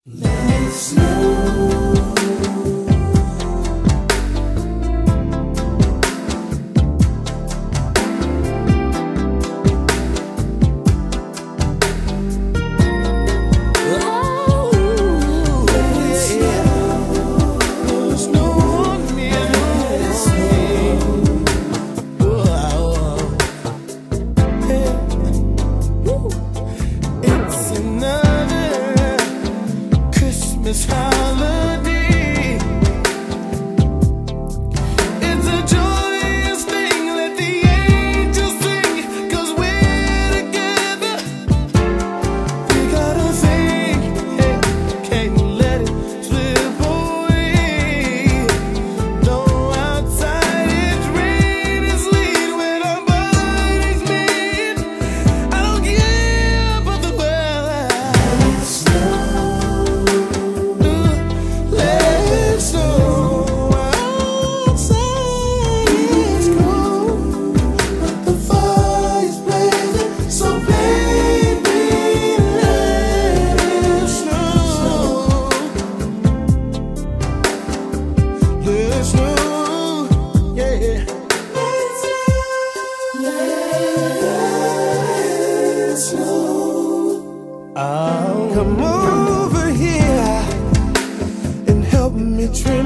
Let it snow. Christmas holiday. It's a joyous thing, let the angels sing, 'cause we're together. We gotta think, hey, can't let it slip away. Though outside it's rain and sleet, when our bodies meet, I don't care about the weather. It's come over here and help me trim